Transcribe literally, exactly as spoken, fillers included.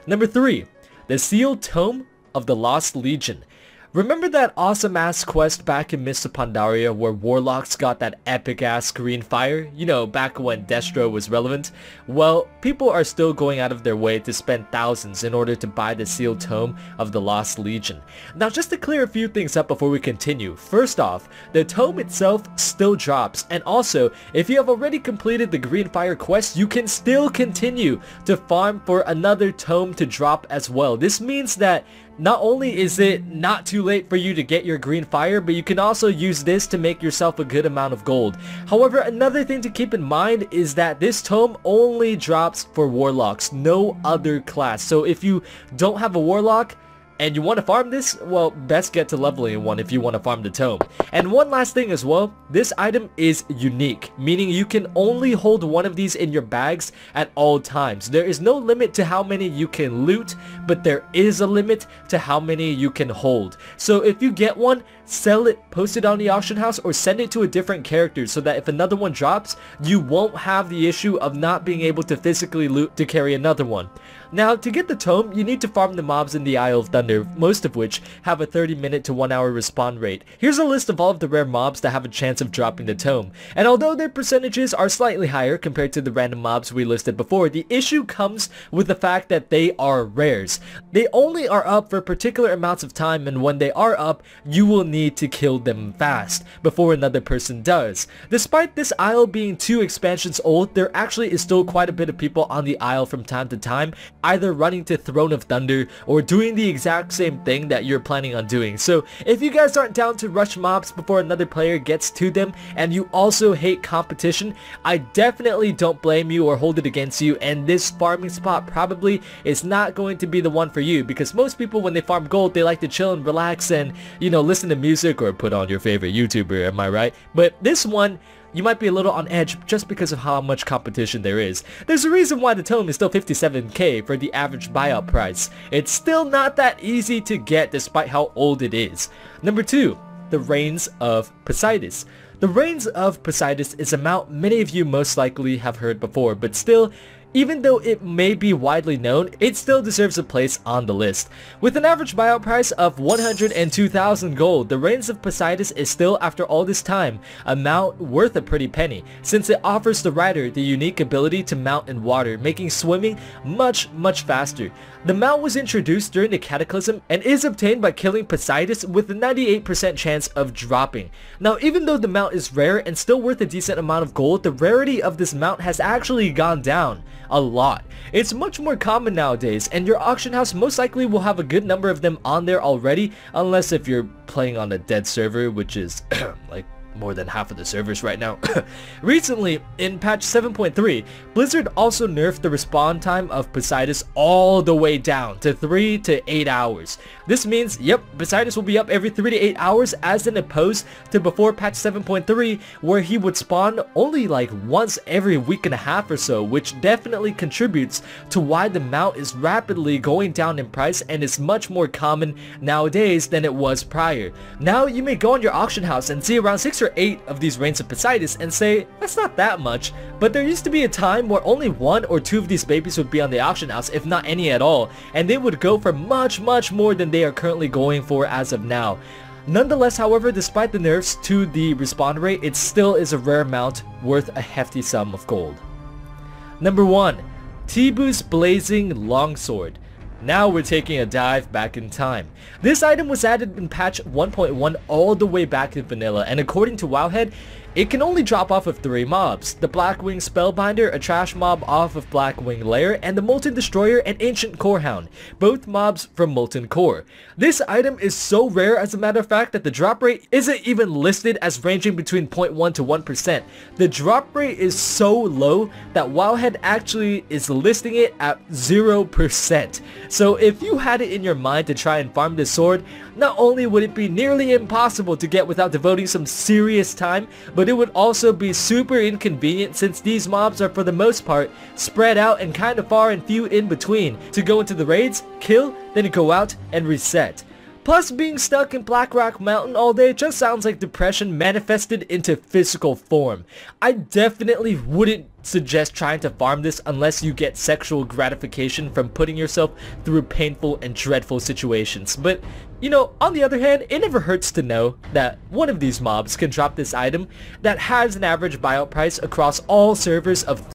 Number three, the Sealed Tome of the Lost Legion. Remember that awesome ass quest back in Mists of Pandaria where warlocks got that epic ass green fire? You know, back when Destro was relevant? Well, people are still going out of their way to spend thousands in order to buy the Sealed Tome of the Lost Legion. Now, just to clear a few things up before we continue, first off, the tome itself still drops, and also, if you have already completed the green fire quest, you can still continue to farm for another tome to drop as well. This means that not only is it not too late for you to get your green fire, but you can also use this to make yourself a good amount of gold. However, another thing to keep in mind is that this tome only drops for warlocks, no other class. So if you don't have a warlock and you want to farm this, well, best get to leveling one if you want to farm the tome. And one last thing as well, this item is unique, meaning you can only hold one of these in your bags at all times. There is no limit to how many you can loot, but there is a limit to how many you can hold. So if you get one, sell it, post it on the auction house, or send it to a different character so that if another one drops, you won't have the issue of not being able to physically loot to carry another one. Now, to get the tome, you need to farm the mobs in the Isle of Thunder, most of which have a thirty minute to one hour respawn rate. Here's a list of all of the rare mobs that have a chance of dropping the tome, and although their percentages are slightly higher compared to the random mobs we listed before, the issue comes with the fact that they are rares. They only are up for particular amounts of time, and when they are up, you will need to kill them fast before another person does. Despite this isle being two expansions old, there actually is still quite a bit of people on the isle from time to time, either running to Throne of Thunder or doing the exact same thing that you're planning on doing. So if you guys aren't down to rush mobs before another player gets to them, and you also hate competition, I definitely don't blame you or hold it against you, and this farming spot probably is not going to be the one for you, because most people when they farm gold, they like to chill and relax and, you know, listen to music or put on your favorite YouTuber, am I right? But this one, you might be a little on edge just because of how much competition there is. There's a reason why the tome is still fifty-seven K for the average buyout price. It's still not that easy to get despite how old it is. Number two, the Reigns of Poseidus. The Reigns of Poseidus is a mount many of you most likely have heard before, but still, even though it may be widely known, it still deserves a place on the list. With an average buyout price of one hundred two thousand gold, the Reigns of Poseidus is still, after all this time, a mount worth a pretty penny, since it offers the rider the unique ability to mount in water, making swimming much, much faster. The mount was introduced during the Cataclysm and is obtained by killing Poseidus with a ninety-eight percent chance of dropping. Now, even though the mount is rare and still worth a decent amount of gold, the rarity of this mount has actually gone down a lot. It's much more common nowadays, and your auction house most likely will have a good number of them on there already, unless if you're playing on a dead server, which is like more than half of the servers right now. Recently, in patch seven point three, Blizzard also nerfed the respawn time of Poseidus all the way down to three to eight hours. This means, yep, Poseidus will be up every three to eight hours as in opposed to before patch seven point three, where he would spawn only like once every week and a half or so, which definitely contributes to why the mount is rapidly going down in price and is much more common nowadays than it was prior. Now you may go on your auction house and see around six or eight of these Reigns of Poseidus and say, that's not that much, but there used to be a time where only one or two of these babies would be on the auction house, if not any at all, and they would go for much, much more than they are currently going for as of now. Nonetheless, however, despite the nerfs to the respawn rate, it still is a rare mount worth a hefty sum of gold. Number one, Tibu's Blazing Longsword. Now we're taking a dive back in time. This item was added in patch one point one all the way back in vanilla, and according to Wowhead, it can only drop off of three mobs: the Blackwing Spellbinder, a trash mob off of Blackwing Lair, and the Molten Destroyer and Ancient Corehound, both mobs from Molten Core. This item is so rare, as a matter of fact, that the drop rate isn't even listed as ranging between zero point one to one percent. The drop rate is so low that Wowhead actually is listing it at zero percent. So if you had it in your mind to try and farm this sword, not only would it be nearly impossible to get without devoting some serious time, but it would also be super inconvenient since these mobs are for the most part spread out and kind of far and few in between to go into the raids, kill, then go out and reset. Plus, being stuck in Black Rock Mountain all day just sounds like depression manifested into physical form. I definitely wouldn't suggest trying to farm this unless you get sexual gratification from putting yourself through painful and dreadful situations. But, you know, on the other hand, it never hurts to know that one of these mobs can drop this item that has an average buyout price across all servers of